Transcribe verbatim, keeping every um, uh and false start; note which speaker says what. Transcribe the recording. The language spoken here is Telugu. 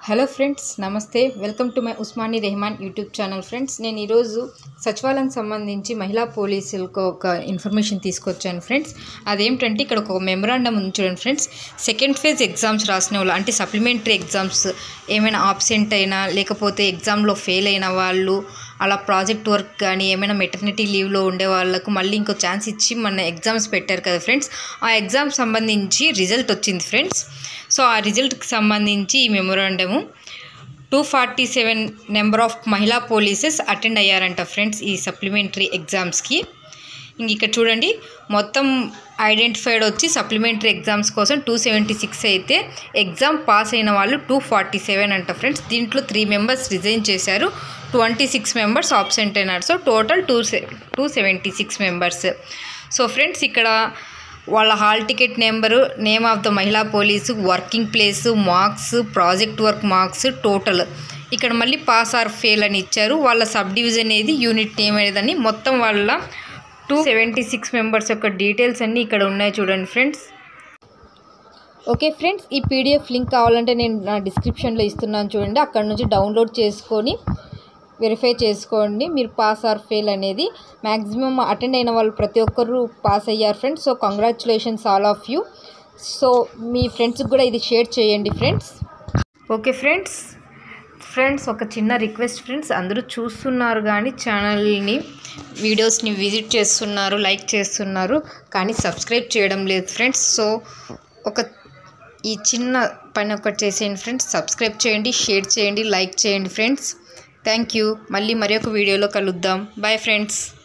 Speaker 1: హలో ఫ్రెండ్స్, నమస్తే. Welcome to my Usmani Rehman YouTube channel. Friends, నేను ఈరోజు సచివాలయానికి సంబంధించి మహిళా పోలీసులకు ఒక ఇన్ఫర్మేషన్ తీసుకొచ్చాను. ఫ్రెండ్స్, అదేంటంటే ఇక్కడ ఒక మెమరాండం ఉంది చూడండి. ఫ్రెండ్స్, సెకండ్ ఫేజ్ ఎగ్జామ్స్ రాసిన వాళ్ళు, అంటే సప్లిమెంటరీ ఎగ్జామ్స్ ఏమైనా ఆబ్సెంట్ అయినా లేకపోతే ఎగ్జామ్లో ఫెయిల్ అయిన వాళ్ళు, అలా ప్రాజెక్ట్ వర్క్ కానీ ఏమైనా మెటర్నిటీ లీవ్లో ఉండే వాళ్ళకు మళ్ళీ ఇంకో ఛాన్స్ ఇచ్చి మన ఎగ్జామ్స్ పెట్టారు కదా ఫ్రెండ్స్. ఆ ఎగ్జామ్ సంబంధించి రిజల్ట్ వచ్చింది ఫ్రెండ్స్. సో ఆ రిజల్ట్కి సంబంధించి ఈ memorandum two forty seven number of మహిళా పోలీసెస్ అటెండ్ అయ్యారంట ఫ్రెండ్స్ ఈ సప్లిమెంటరీ ఎగ్జామ్స్కి. ఇంక ఇక్కడ చూడండి, మొత్తం ఐడెంటిఫైడ్ వచ్చి సప్లిమెంటరీ ఎగ్జామ్స్ కోసం టూ సెవెంటీ సిక్స్ అయితే ఎగ్జామ్ పాస్ అయిన వాళ్ళు టూ ఫార్టీ సెవెన్ అంట ఫ్రెండ్స్. దీంట్లో త్రీ మెంబర్స్ రిజైన్ చేశారు, ట్వంటీ సిక్స్ మెంబర్స్ ఆబ్సెంట్ అయినారు. So total two two seventy six members. So friends, ఇక్కడ వాళ్ళ hall ticket number, name of the మహిళా police, working place, marks, project work marks, total ఇక్కడ మళ్ళీ పాస్ ఆర్ ఫెయిల్ అని ఇచ్చారు. వాళ్ళ సబ్ డివిజన్ ఏది, యూనిట్ నేమ్ అనేదని, మొత్తం వాళ్ళ టూ సెవెంటీ సిక్స్ మెంబర్స్ యొక్క డీటెయిల్స్ అన్నీ ఇక్కడ ఉన్నాయి చూడండి ఫ్రెండ్స్. ఓకే ఫ్రెండ్స్, ఈ పీడిఎఫ్ లింక్ కావాలంటే నేను నా డిస్క్రిప్షన్లో ఇస్తున్నాను చూడండి. అక్కడ నుంచి డౌన్లోడ్ చేసుకొని వెరిఫై చేసుకోండి మీరు పాస్ ఆర్ ఫెయిల్ అనేది. మ్యాక్సిమం అటెండ్ అయిన వాళ్ళు ప్రతి ఒక్కరు పాస్ అయ్యారు friends. So congratulations all of you. So మీ ఫ్రెండ్స్కి కూడా ఇది షేర్ చేయండి ఫ్రెండ్స్. ఓకే ఫ్రెండ్స్ ఫ్రెండ్స్ ఒక చిన్న రిక్వెస్ట్ ఫ్రెండ్స్, అందరూ చూస్తున్నారు కానీ ఛానల్ని, వీడియోస్ని విజిట్ చేస్తున్నారు, లైక్ చేస్తున్నారు, కానీ సబ్స్క్రైబ్ చేయడం లేదు ఫ్రెండ్స్. సో ఒక ఈ చిన్న పని ఒకటి చేసేయండి ఫ్రెండ్స్, సబ్స్క్రైబ్ చేయండి, షేర్ చేయండి, లైక్ చేయండి ఫ్రెండ్స్. Thank you. మళ్ళీ మరి ఒక వీడియోలో కలుద్దాం. Bye friends.